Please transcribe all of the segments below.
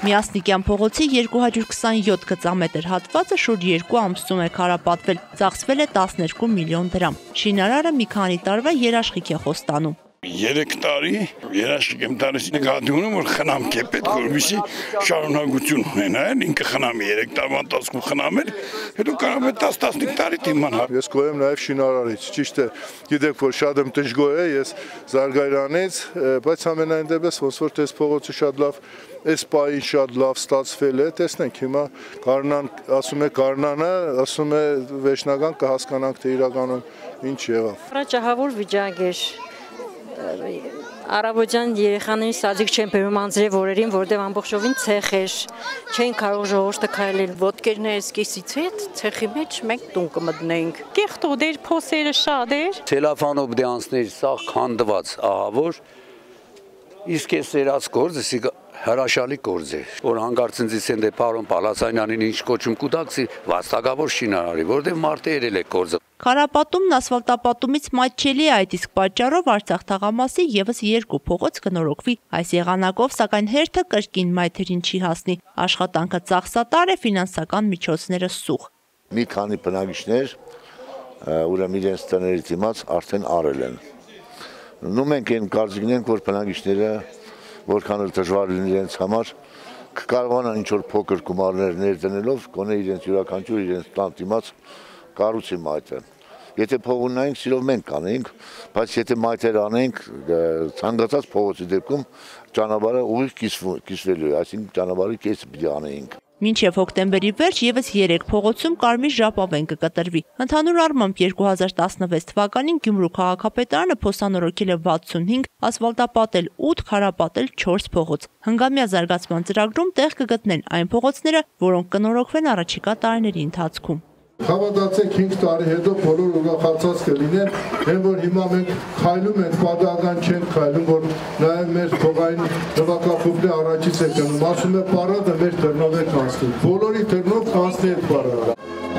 Միասնիկյան փողոցի 227 գծամետր հատվածը շուրջ 2 ամսում է քարապատվել, ծախսվել է 12 միլիոն դրամ։ Շինարարը մի քանի տարվա երաշխիք է խոստանում։ 3 տարի երաշխիք եմ տալիս նկատի ունեմ, որ խնամք է պետք, որպեսզի շարունակություն ունենան, ինքը խնամի 3 տարվա ընթացքում խնամել, հետո կարող է 10-15 տարի դիման։ Ես գոհ եմ նաև շինարարից, ճիշտ է, գիտեք, որ շատ եմ դժգոհ է, ես Զարգայրանից, բայց ամենայն դեպս ոնց որ տես փողոցը շատ լավ, այս պահին շատ լավ ստացվել է, տեսնենք հիմա Գառնան, ասում է Գառնանը, ասում է վերջնական կհասկանանք, թե իրականում ինչ եղավ։ Առաջահավոր վիճակ էր։ Առավոտյան երեխաների սազիկ չեն բերում անձրև օրերին, որտեղ ամբողջովին ցեխ էր, չեն կարող ժողովուրդը քայլել։ Ոտքերները սկսից հետ ցեխի մեջ մենք տուն կմտնենք։ Կեղտոտ էր, փոսերը շատ էր։ Ցելոֆանով դե անցներ սա քանդված ահավոր։ Իսկ այս երած գործը հրաշալի գործ է, որ հանգարցնձից են դե պարոն Պալասանյանին ինչ կոչում կուտակցի վաստակավոր շինարարի, որտեղ մարդը երել է գործը։ Քարապատումն ասֆալտապատումից մատչելի է, այդ իսկ պատճառով Արցախ թաղամասի եւս 2 փողոց կնորոգվի։ Այս եղանակով սակայն հերթը կրկին մայթերին չի հասնի։ Աշխատանքը ծախսատար է, ֆինանսական միջոցները սուղ։ Մի քանի բնակիչներ ուրեմն իրենց տներից իմաց արդեն արել են։ Նու մենք այն կարծիքն ենք, որ բնակիչները որքան էլ դժվար լինի իրենց համար, կկարողանան ինչ-որ փոքր գումարներ ներդնելով, գոնե իրենց յուրաքանչյուր իրենց տան դիմաց կառուցի մայթը։ Եթե փող ունենայինք, սիրով մենք կանեինք, բայց եթե մայթեր անենք, ցանկացած փողոցի դեպքում ճանապարհը ուղիղ կիսվելու է, այսինքն ճանապարհի կեսը պիտի անեինք։ Մինչև հոկտեմբերի վերջ եւս 3 փողոցում կարմիր ժապավեն կկտրվի։ Ընդհանուր առմամբ 2016 թվականին Գյումրու քաղաքապետարանը փոսանորոգել է 65, ասֆալտապատել 8, քարապատել 4 փողոց։ Հնգամյա զարգացման ծրագրում տեղ կգտնեն այն փողոցները, որոնք կնորոգվեն առաջիկա տարիների ընթացքում։ Հավատացեք 5 տարի հետո բոլոր ուրախացած կլինեն, այն որ հիմա մենք քայլում ենք, պատահական չենք քայլում, որ նաև մեր փողային նվագախումբն առաջից է գնում, ասում է պարադը մեր դռնով է կանցնի, բոլորի դռնով կանցնի այդ պարադը։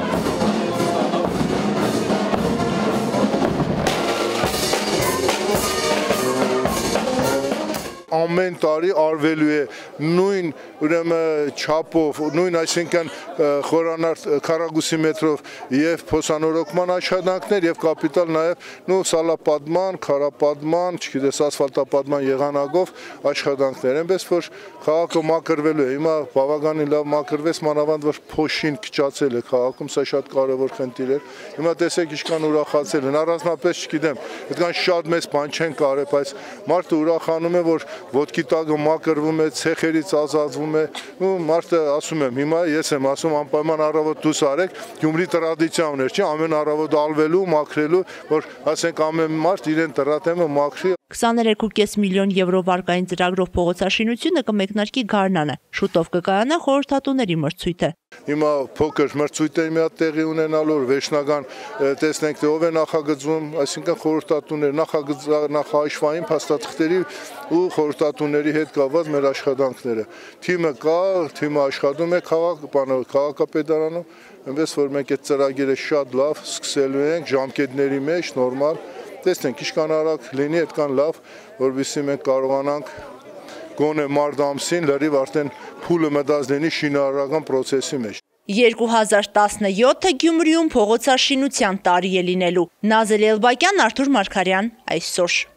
Ամեն տարի արվելու է նույն ուրեմն չափով, նույն այսինքն խորանարդ քառակուսի մետրով եւ փոսանորոգման աշխատանքներ եւ կապիտալ նաեւ սալապատման, քարապատման, չգիտես ասֆալտապատման եղանակով աշխատանքներ, այնպես որ քաղաքը մաքրվելու է։ Հիմա բավականին լավ մաքրվեց, մանավանդ որ փոշին քչացել է քաղաքում, սա շատ կարեւոր խնդիր էր։ Հիմա տեսեք ինչքան ուրախացել են, առանձնապես չգիտեմ, այդքան շատ մեծ բան չեն կարել, բայց մարդը ուրախանում է, որ ոտքի տակը մաքրվում է, ցեխերից ազատվում է, ու մարդը ասում եմ, հիմա ես եմ ասում անպայման առավոտ դուս արեք, Գյումրի տրադիցիա ուներ, չի, ամեն առավոտ ալվելու, մաքրելու, որ ասենք ամեն մարդ իրեն տրատեմը մաքրի։ 23.5 միլիոն եվրո վարկային ծրագրով փողոցաշինությունը կմեկնարկի Գառնանը, շուտով կկայանա խորհրդատուների մրցույթը։ Հիմա փոքր մրցույթների մի հատ տեղի ունենալու, վերջնական տեսնենք թե ով է նախագծում, այսինքն խորհրդատուներ, նախահաշվային փաստաթղթերի ու խորհրդատուների հետ կապված մեր աշխատանքները։ Թիմը կա, թիմը աշխատում է քաղաքապետարանում, այնպես որ մենք այդ ծրագիրը շատ լավ սկսելու ենք ժամկետների մեջ, նորմալ։ Տեսնենք ինչքան արագ լինի, այդքան լավ, որովհետեւ մենք կարողանանք գոնե մարտ ամսին լրիվ արդեն փուլը մտած լինի շինարարական process-ի մեջ։ 2017-ը Գյումրիում փողոցաշինության տարի է լինելու։ Նազել Էլբակյան, Արթուր Մարգարյան, այսօր։